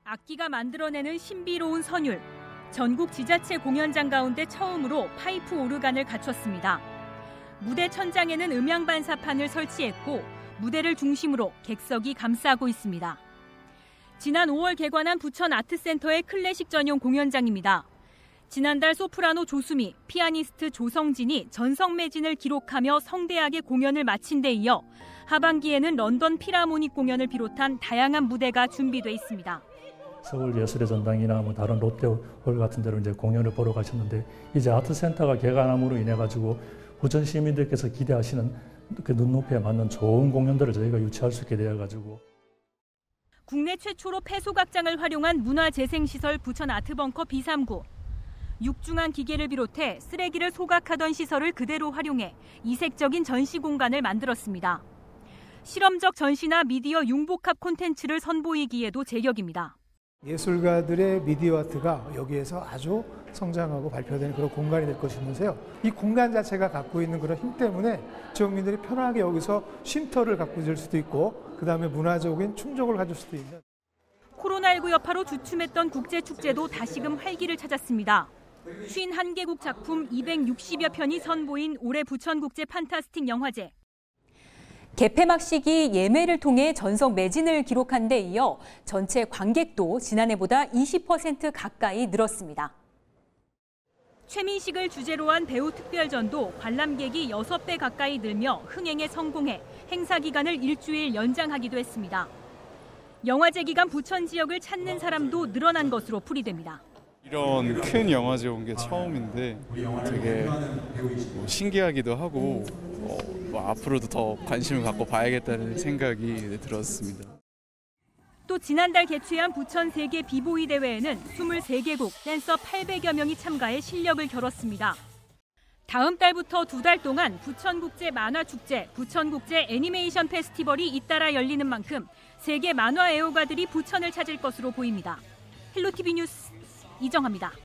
악기가 만들어내는 신비로운 선율. 전국 지자체 공연장 가운데 처음으로 파이프 오르간을 갖췄습니다. 무대 천장에는 음향 반사판을 설치했고 무대를 중심으로 객석이 감싸고 있습니다. 지난 5월 개관한 부천 아트센터의 클래식 전용 공연장입니다. 지난달 소프라노 조수미, 피아니스트 조성진이 전성매진을 기록하며 성대하게 공연을 마친 데 이어 하반기에는 런던 필하모닉 공연을 비롯한 다양한 무대가 준비돼 있습니다. 서울 예술의 전당이나 다른 롯데홀 같은 데로 이제 공연을 보러 가셨는데 이제 아트센터가 개관함으로 인해 가지고 부천 시민들께서 기대하시는 그 눈높이에 맞는 좋은 공연들을 저희가 유치할 수 있게 되어 가지고. 국내 최초로 폐소각장을 활용한 문화재생시설 부천 아트벙커 B3구. 육중한 기계를 비롯해 쓰레기를 소각하던 시설을 그대로 활용해 이색적인 전시 공간을 만들었습니다. 실험적 전시나 미디어 융복합 콘텐츠를 선보이기에도 제격입니다. 예술가들의 미디어 아트가 여기에서 아주 성장하고 발표되는 그런 공간이 될 것이면서요. 이 공간 자체가 갖고 있는 그런 힘 때문에 지역민들이 편하게 여기서 쉼터를 갖고 있을 수도 있고 그다음에 문화적인 충족을 가질 수도 있는. 코로나19 여파로 주춤했던 국제축제도 다시금 활기를 찾았습니다. 51개국 작품 260여 편이 선보인 올해 부천국제 판타스틱 영화제. 개폐막 시기 예매를 통해 전석 매진을 기록한 데 이어 전체 관객도 지난해보다 20% 가까이 늘었습니다. 최민식을 주제로 한 배우 특별전도 관람객이 6배 가까이 늘며 흥행에 성공해 행사 기간을 일주일 연장하기도 했습니다. 영화제 기간 부천 지역을 찾는 사람도 늘어난 것으로 풀이됩니다. 이런 큰 영화제 온 게 처음인데 되게 신기하기도 하고 앞으로도 더 관심을 갖고 봐야겠다는 생각이 들었습니다. 또 지난달 개최한 부천 세계 비보이 대회에는 23개국 댄서 800여 명이 참가해 실력을 겨뤘습니다. 다음 달부터 2달 동안 부천국제 만화축제, 부천국제 애니메이션 페스티벌이 잇따라 열리는 만큼 세계 만화 애호가들이 부천을 찾을 것으로 보입니다. 헬로티비 뉴스 이정아입니다.